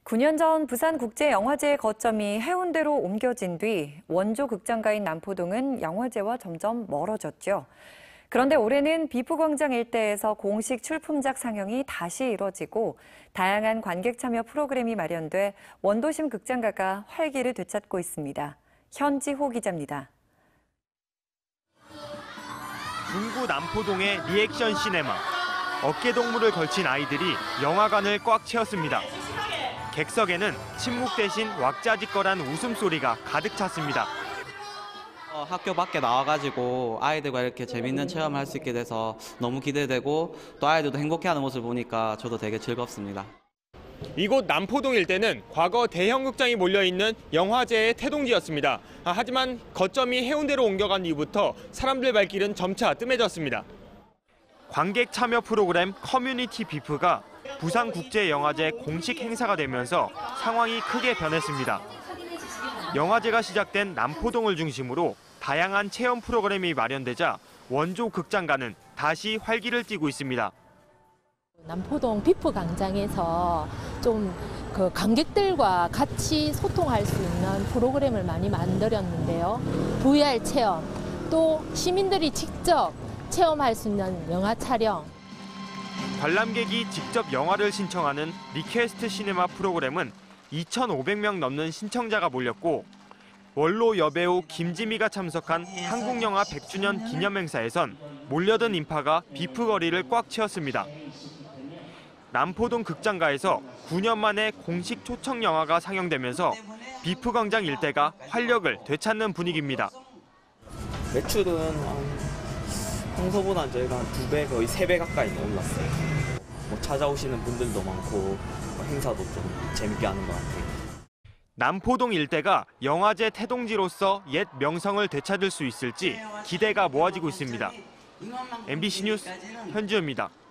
9년 전 부산국제영화제의 거점이 해운대로 옮겨진 뒤 원조 극장가인 남포동은 영화제와 점점 멀어졌죠. 그런데 올해는 비프광장 일대에서 공식 출품작 상영이 다시 이뤄지고 다양한 관객 참여 프로그램이 마련돼 원도심 극장가가 활기를 되찾고 있습니다. 현지호 기자입니다. 중구 남포동의 리액션 시네마. 어깨동무를 걸친 아이들이 영화관을 꽉 채웠습니다. 객석에는 침묵 대신 왁자지껄한 웃음소리가 가득 찼습니다. 학교 밖에 나와가지고 아이들과 이렇게 재밌는 체험을 할 수 있게 돼서 너무 기대되고 또 아이들도 행복해하는 모습을 보니까 저도 되게 즐겁습니다. 이곳 남포동 일대는 과거 대형 극장이 몰려있는 영화제의 태동지였습니다. 하지만 거점이 해운대로 옮겨간 이후부터 사람들 발길은 점차 뜸해졌습니다. 관객 참여 프로그램 커뮤니티 비프가 부산국제영화제 공식 행사가 되면서 상황이 크게 변했습니다. 영화제가 시작된 남포동을 중심으로 다양한 체험 프로그램이 마련되자 원조 극장가는 다시 활기를 띠고 있습니다. 남포동 비프 광장에서 좀 관객들과 같이 소통할 수 있는 프로그램을 많이 만들었는데요. VR 체험, 또 시민들이 직접 체험할 수 있는 영화 촬영. 관람객이 직접 영화를 신청하는 리퀘스트 시네마 프로그램은 2,500명 넘는 신청자가 몰렸고 원로 여배우 김지미가 참석한 한국영화 100주년 기념행사에선 몰려든 인파가 비프 거리를 꽉 채웠습니다. 남포동 극장가에서 9년 만에 공식 초청 영화가 상영되면서 비프 광장 일대가 활력을 되찾는 분위기입니다. 매출은 평소보다 저희가 한 2배, 거의 3배 가까이 올랐어요. 찾아오시는 분들도 많고 행사도 좀 재밌게 하는 것 같아요. 남포동 일대가 영화제 태동지로서 옛 명성을 되찾을 수 있을지 기대가 모아지고 있습니다. MBC 뉴스 현주입니다.